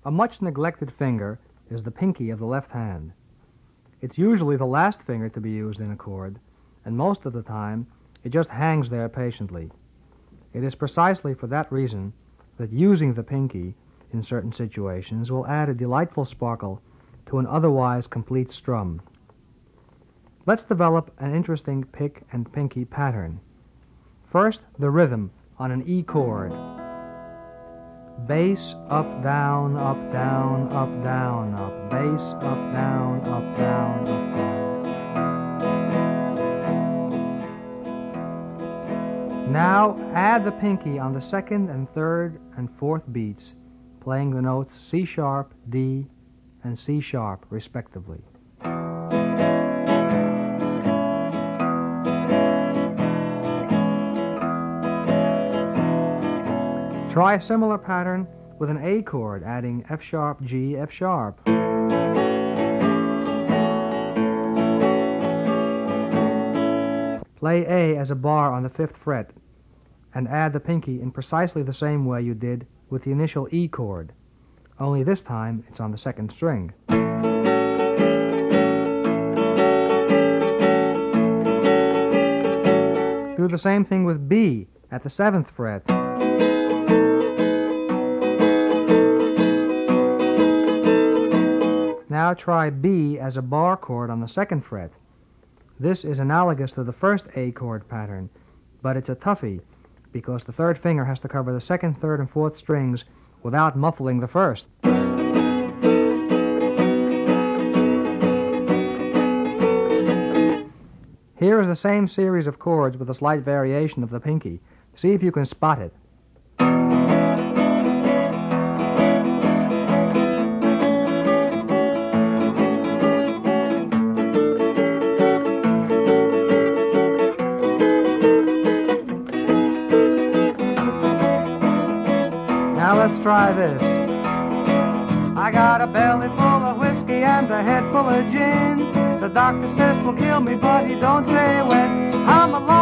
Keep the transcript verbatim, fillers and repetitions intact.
A much neglected finger is the pinky of the left hand. It's usually the last finger to be used in a chord, and most of the time it just hangs there patiently. It is precisely for that reason that using the pinky in certain situations will add a delightful sparkle to an otherwise complete strum. Let's develop an interesting pick and pinky pattern. First, the rhythm on an E chord. Bass, up, down, up, down, up, down, up. Bass, up, down, up, down, up, down. Now add the pinky on the second and third and fourth beats, playing the notes C sharp, D, and C sharp, respectively. Try a similar pattern with an A chord, adding F sharp, G, F sharp. Play A as a bar on the fifth fret and add the pinky in precisely the same way you did with the initial E chord, only this time it's on the second string. Do the same thing with B at the seventh fret. Now try B as a bar chord on the second fret. This is analogous to the first A chord pattern, but it's a toughie because the third finger has to cover the second, third, and fourth strings without muffling the first. Here is the same series of chords with a slight variation of the pinky. See if you can spot it. Now let's try this. I got a belly full of whiskey and a head full of gin. The doctor says 'twill kill me, but he don't say when. I'm a